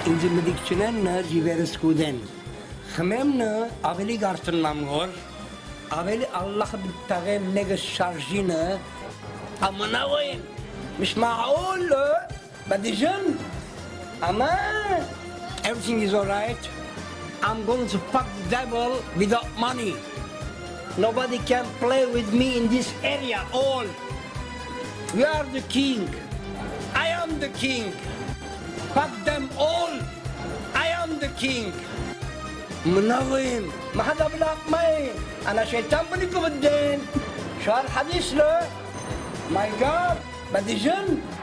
انزل مديكشنن جيفيرس كودن خممنا أولي قارتن نامغور أولي الله بالتغير نجس شارجينا أما وين مش معقول بدي جن أما everything is alright. I'm going to fuck the devil without money. Nobody can play with me in this area all. We are the king. I am the king. Fuck them all. I am the king. منظم ما حدا بلاق معي أنا شيطان بنيكم الدين شو هالحديث له؟ ماي جاد بدي جن